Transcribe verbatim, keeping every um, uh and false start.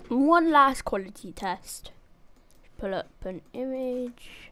one last quality test. Pull up an image.